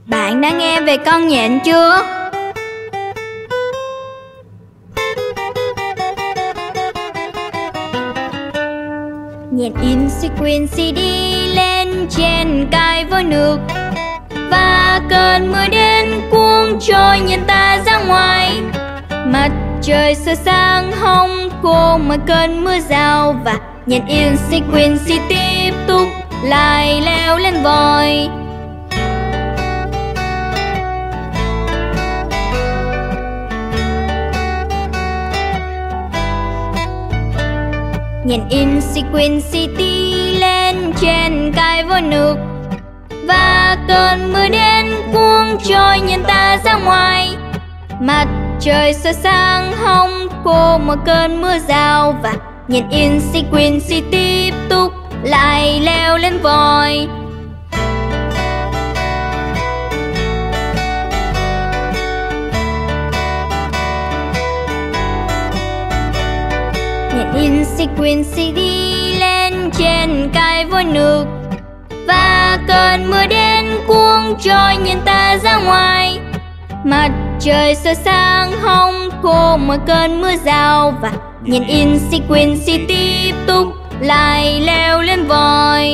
Bạn đã nghe về con nhện chưa? Nhện in sequence đi lên trên cái vòi nước, và cơn mưa đến cuốn trôi nhện ta ra ngoài. Mặt trời soi sáng hông cô mà cơn mưa rào, và nhện in sequence tiếp tục lại leo lên vòi. Nhện in sequence đi lên trên cái vòi nước, và cơn mưa đến cuốn trôi nhện ta ra ngoài. Mặt trời soi sáng hông cô một cơn mưa rào, và nhện in sequence tiếp tục lại leo lên vòi. Nhện in sequence đi lên trên cái vòi nước, và cơn mưa đến cuốn trôi nhện ta ra ngoài. Mặt trời soi sáng hông cô một cơn mưa rào, và nhện in sequence tiếp tục lại leo lên vòi.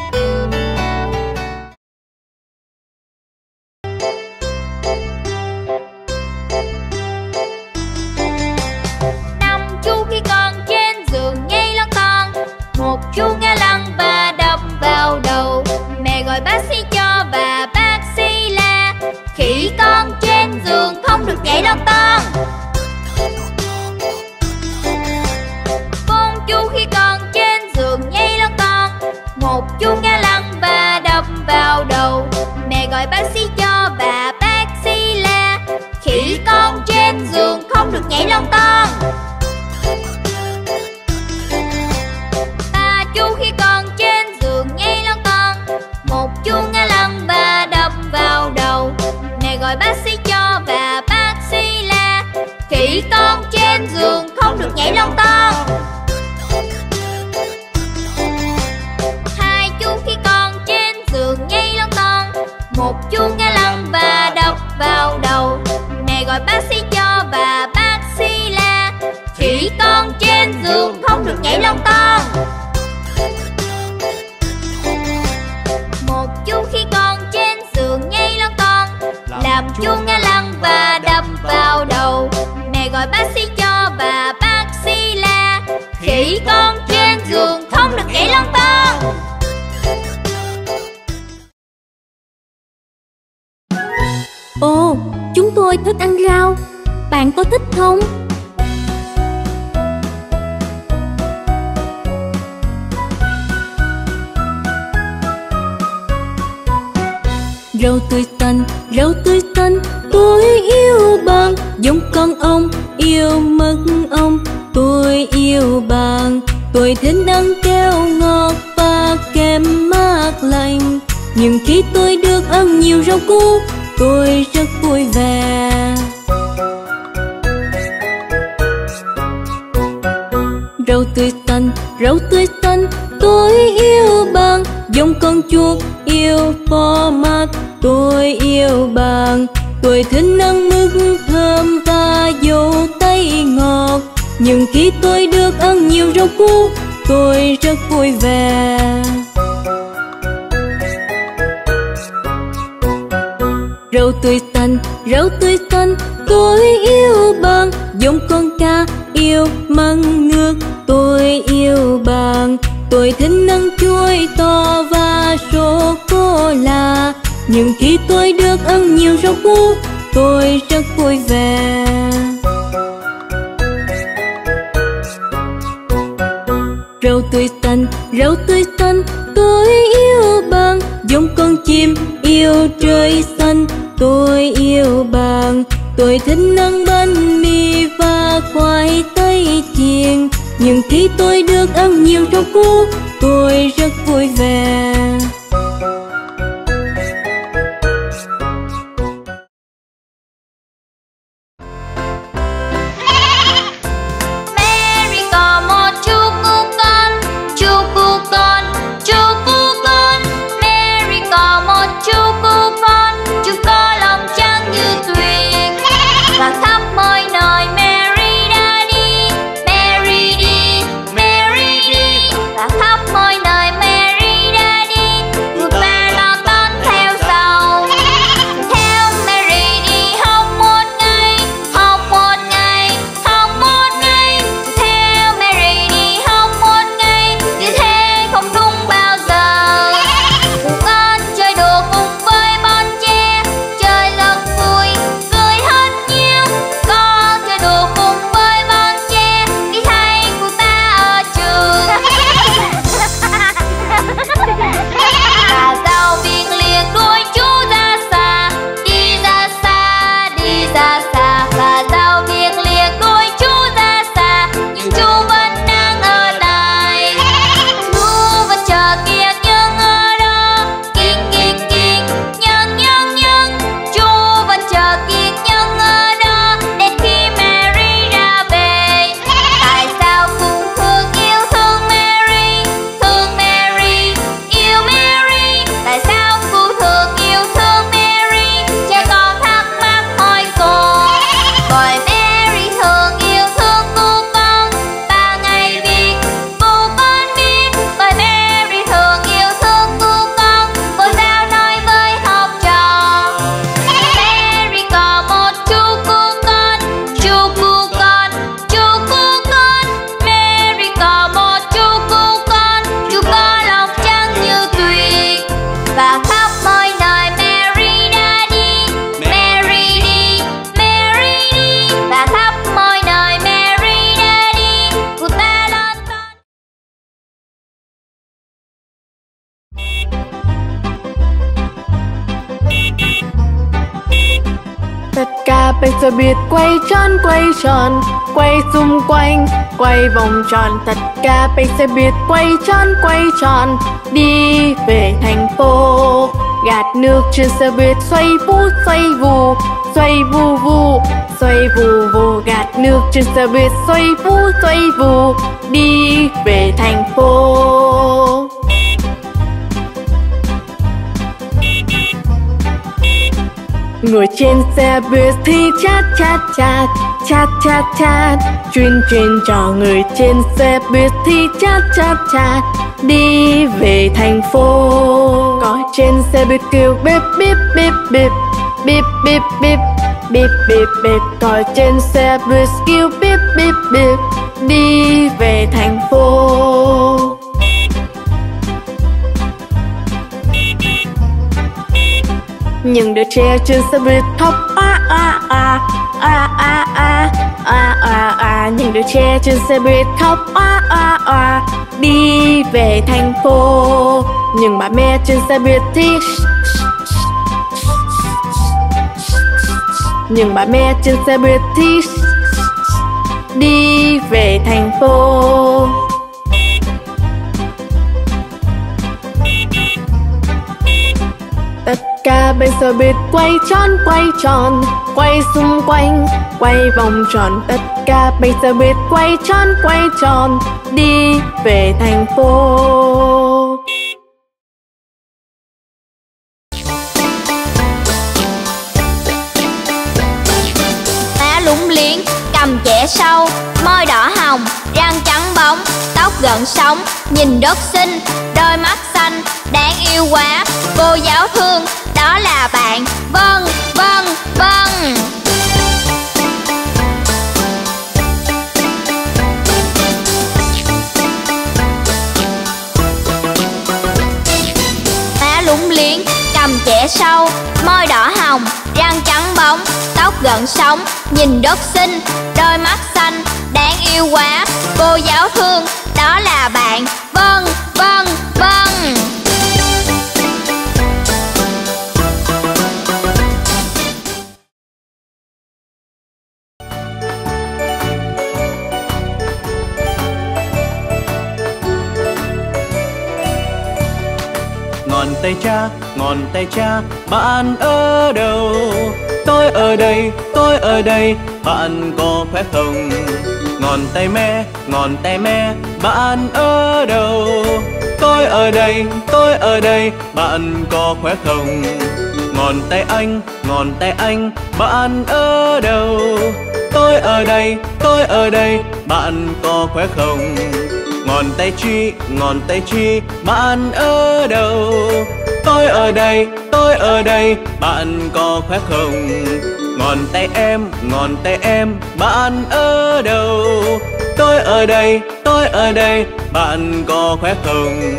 Năm chú khi còn trên giường nhây lon ton, một chú ngã lăn và đập vào đầu. Mẹ gọi bác sĩ cho và bác sĩ la: khỉ con trên giường không được nhảy lon ton. Con chú khi còn trên giường nhảy lon ton, một chú ngã lăn và đập vào đầu. Mẹ gọi bác sĩ cho và bác sĩ la: khỉ con trên giường không được nhảy lon ton. Ba chú khi còn trên giường nhảy lon ton, một chú ngã lăn và đập vào đầu. Mẹ gọi bác sĩ cho và bác sĩ la: khỉ con trên giường không được nhảy lon ton. Hai chú khi còn trên giường nhảy lon ton, một chú ngã lăn và đập vào đầu. Mẹ gọi bác sĩ cho và bác sĩ la: khỉ con trên giường không được nhảy lon ton. Một chú khi còn trên giường nhảy lon ton, làm chú ngã lăn và đập vào đầu. Mẹ gọi bác sĩ cho và bác sĩ la: khỉ con trên giường không được nhảy lon ton. Ồ, chúng tôi thích ăn rau. Bạn có thích không? Rau tươi xanh, tôi yêu bạn. Giống con ong, yêu mật ong, tôi yêu bạn. Tôi thích ăn keo ngọt và kem mát lạnh. Nhưng khi tôi được ăn nhiều rau củ, tôi rất vui vẻ. Rau tươi xanh, tôi yêu bạn. Giống con chuột, yêu phô mát, tôi yêu bạn. Tôi thích ăn mứt thơm và dâu tây ngọt. Nhưng khi tôi được ăn nhiều rau củ, tôi rất vui vẻ. Rau tươi xanh, tôi yêu bạn. Giống con cá, yêu măng nước, tôi yêu bạn. Tôi thích ăn chuối to và sô-cô-la. Nhưng khi tôi được ăn nhiều rau củ, tôi rất vui vẻ. Rau tươi xanh, tôi yêu bạn. Giống con chim, yêu trời xanh, tôi yêu bạn. Tôi thích ăn bánh mì và khoai tây chiên. Nhưng khi tôi được ăn nhiều rau củ, tôi rất vui vẻ. Mary có một chú cú con. Mary có một chú cú con. Chú bánh xe buýt quay tròn, quay xung quanh, quay vòng tròn. Tất cả bánh xe buýt quay tròn, đi về thành phố. Gạt nước trên xe buýt xoay vù, xoay vù, xoay vù vù. Gạt nước trên xe buýt xoay vù, đi về thành phố. Ngồi trên xe buýt thì chat, chuyên trò. Người trên xe buýt thì chat, đi về thành phố. Có trên xe buýt kêu bíp bíp bíp bíp, bíp bíp bíp, bíp bíp bíp. Có trên xe buýt kêu bíp bíp bíp, đi về thành phố. Những đứa trẻ trên xe buýt khóc những đứa trẻ trên xe buýt khóc đi về thành phố. Nhưng bà mẹ trên xe buýt thì đi về thành phố. Tất cả bánh xe buýt quay tròn, quay xung quanh, quay vòng tròn. Tất cả bánh xe buýt quay tròn, đi về thành phố. Má lúng liếng, cầm chẻ sâu, môi đỏ hồng, răng trắng bóng, tóc gợn sóng, nhìn rất xinh, đôi mắt xanh, đáng yêu quá. Cô giáo thương, đó là bạn. Vâng. Má lúng liếng, cầm chẻ sâu, môi đỏ hồng, răng trắng bóng, tóc gợn sóng, nhìn rất xinh, đôi mắt xanh, đáng yêu quá. Cô giáo thương, đó là bạn. Vâng. Ngón tay cha, bạn ở đâu? Tôi ở đây, bạn có khỏe không? Ngón tay mẹ, bạn ở đâu? Tôi ở đây, bạn có khỏe không? Ngón tay anh, bạn ở đâu? Tôi ở đây, bạn có khỏe không? Ngón tay chi, bạn ở đâu? Tôi ở đây, bạn có khỏe không? Ngón tay em, bạn ở đâu? Tôi ở đây, bạn có khỏe không?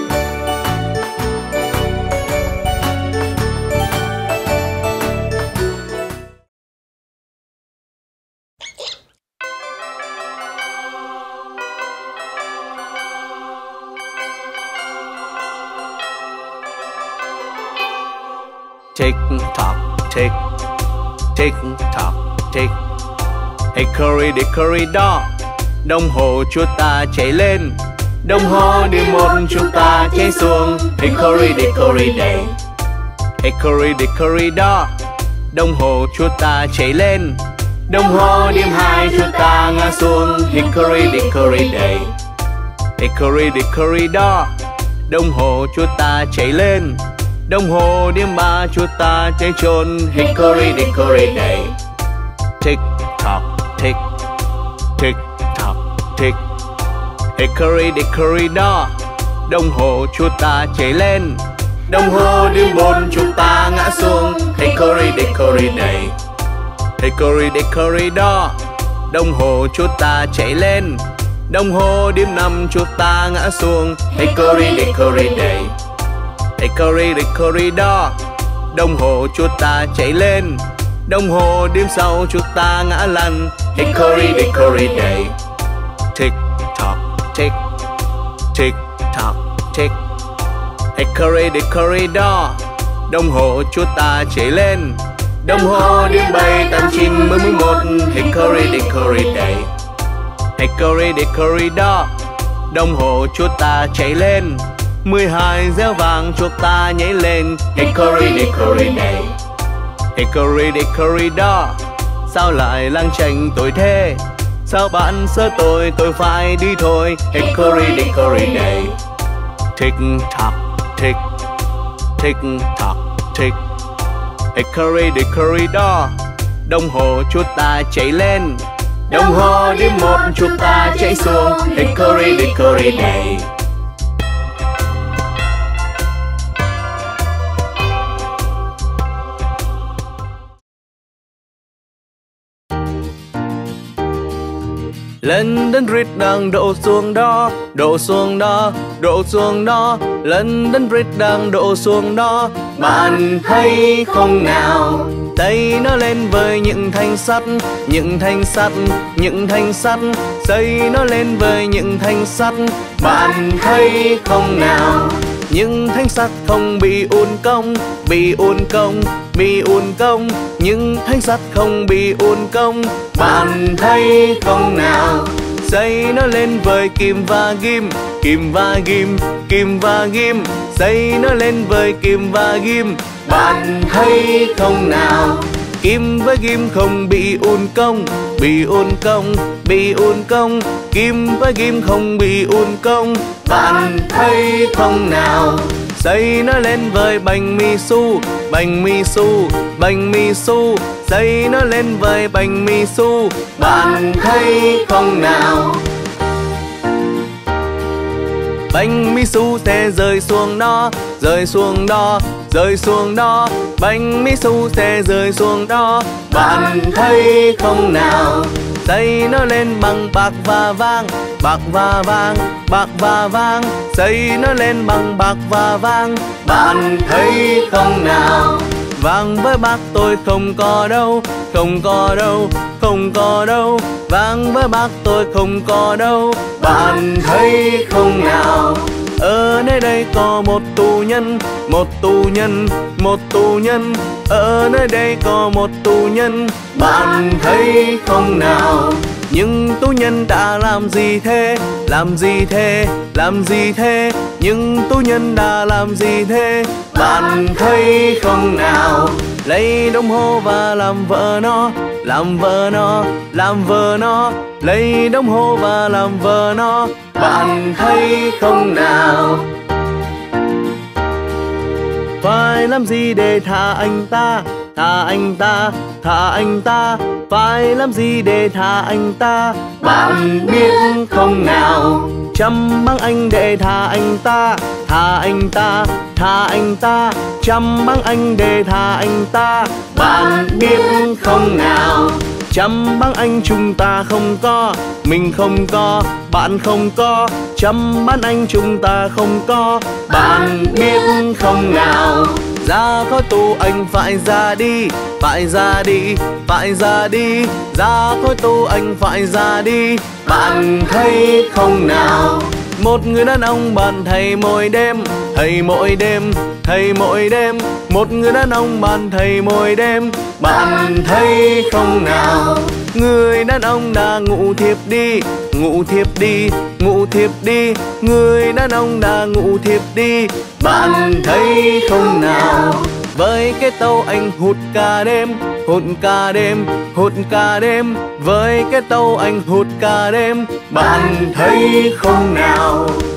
Tick tock, tick, tick tock, tick. Hickory dickory dock, đồng hồ chúng ta chạy lên, đồng hồ đi một chúng ta chạy xuống. Hickory dickory day. Hickory dickory dock, đồng hồ chúng ta chạy lên, đồng hồ điểm 2 chúng ta ngã xuống. Hickory dickory day. Hickory dickory dock, đồng hồ chúng ta chạy lên, đồng hồ điểm 3 chúng ta chạy trốn. Hickory dickory day. Tick tock, tick, tick tock, tick. Hickory dickory dock, đồng hồ chúng ta chạy lên, đồng hồ điểm 4 chúng ta ngã xuống. Hickory dickory day. Hickory dickory dock, đồng hồ chúng ta chạy lên, đồng hồ điểm 5 chúng ta ngã xuống. Hickory dickory day. Hickory dickory dock, đồng hồ chúng ta chạy lên, đồng hồ điểm 6 chúng ta ngã lăn. Hickory dickory day. Tick tock, tick, tick tock, tick. Hickory dickory dock, đồng hồ chúng ta chạy lên, Đồng hồ điểm 7, 8, 9, 10, 11. Hickory dickory day. Hickory dickory dock. Đồng hồ chuột ta chạy lên. 12 réo vàng chuột ta nhảy lên. Hickory dickory day. Hickory dickory dock. Sao lại lang chành tôi thế? Sao bạn sơ tôi phải đi thôi. Hickory dickory day. Tick tock, tick, tick tock, tick. Hickory dickory dock. Đồng hồ chuột ta chạy lên. Đồng hồ điểm 1 chuột ta chạy xuống. Hickory dickory day. London Bridge đang đổ xuống đó, đổ xuống đó, đổ xuống đó. London Bridge đang đổ xuống đó. Bạn thấy không nào? Tay nó lên với những thanh sắt, những thanh sắt, những thanh sắt. Xây nó lên với những thanh sắt. Bạn thấy không nào? Những thanh sắt không bị uốn cong, bị uốn cong, bị uốn cong. Những thanh sắt không bị uốn cong. Bạn thấy không nào? Xây nó lên với kim và ghim, kim và ghim, kim và ghim. Xây nó lên với kim và ghim. Bạn thấy không nào? Kim với ghim không bị uốn cong, bị uốn cong, bị uốn cong. Kim với ghim không bị uốn cong. Bạn thấy không nào? Xây nó lên với bánh mì su, bánh mì su, bánh mì su. Xây nó lên với bánh mì su. Bạn thấy không nào? Bánh mì su sẽ rơi xuống đó, rơi xuống đó, rơi xuống đó. Bánh mì su sẽ rơi xuống đó. Bạn thấy không nào? Xây nó lên bằng bạc và vàng, bạc và vàng, bạc và vàng. Xây nó lên bằng bạc và vàng. Bạn thấy không nào? Vàng với bạc tôi không có đâu, không có đâu, không có đâu. Vàng với bạc tôi không có đâu. Bạn thấy không nào? Ở nơi đây có một tù nhân, một tù nhân, một tù nhân. Ở nơi đây có một tù nhân. Bạn thấy không nào? Nhưng tù nhân đã làm gì thế? Làm gì thế? Làm gì thế? Nhưng tù nhân đã làm gì thế? Bạn thấy không nào? Lấy đồng hồ và làm vợ nó, làm vợ nó, làm vợ nó. Lấy đồng hồ và làm vợ nó. Bạn thấy không nào? Phải làm gì để tha anh ta? Tha anh ta, tha anh ta. Phải làm gì để tha anh ta? Bạn biết không nào? Chăm băng anh để tha anh ta, tha anh ta, tha anh ta. Chăm băng anh để tha anh ta. Bạn biết không nào? Chăm băng anh chúng ta không có, mình không có, bạn không có. Chăm băng anh chúng ta không có. Bạn biết không nào? Ra khỏi tù anh phải ra đi, phải ra đi, phải ra đi. Ra khỏi tù anh phải ra đi. Bạn thấy không nào? Một người đàn ông bạn thầy mỗi đêm, thầy mỗi đêm, thầy mỗi đêm. Một người đàn ông bạn thầy mỗi đêm. Bạn thấy không nào? Người đàn ông đã ngủ thiếp đi, ngủ thiếp đi, ngủ thiếp đi. Người đàn ông đã ngủ thiếp đi. Bạn thấy không nào? Với cái tàu anh hút cả đêm, hút cả đêm, hút cả đêm. Với cái tàu anh hút cả đêm. Bạn thấy không nào?